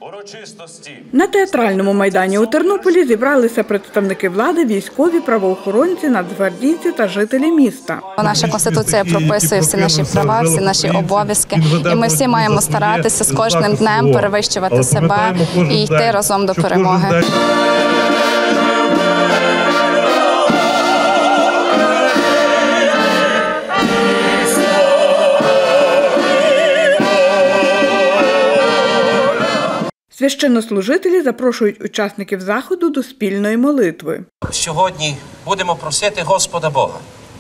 На театральному майдані у Тернополі зібралися представники влади, військові, правоохоронці, нацгвардійці та жителі міста. Наша Конституція прописує всі наші права, всі наші обов'язки. І ми всі маємо старатися з кожним днем перевищувати себе і йти разом до перемоги. Священнослужителі запрошують учасників заходу до спільної молитви. Сьогодні будемо просити Господа Бога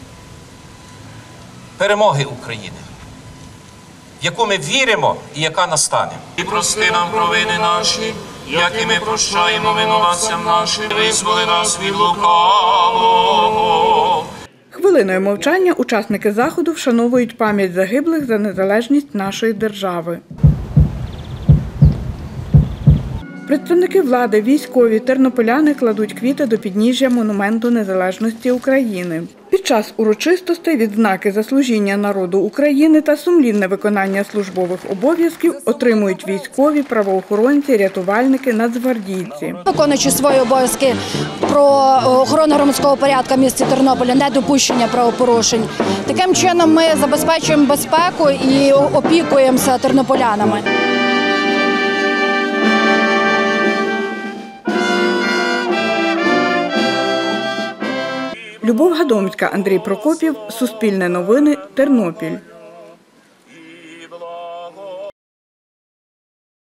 перемоги України, в яку ми віримо і яка настане. І прости нам провини наші, як і ми прощаємо винуватцям нашим, визволи нас від лукавого. Хвилиною мовчання учасники заходу вшановують пам'ять загиблих за незалежність нашої держави. Представники влади, військові, тернополяни кладуть квіти до підніжжя монументу незалежності України. Під час урочистостей відзнаки за служіння народу України та сумлінне виконання службових обов'язків отримують військові, правоохоронці, рятувальники, нацгвардійці. Виконуючи свої обов'язки про охорону громадського порядку в місті Тернополя, недопущення правопорушень. Таким чином ми забезпечуємо безпеку і опікуємося тернополянами. Любов Гадомська, Андрій Прокопів, Суспільне новини, Тернопіль.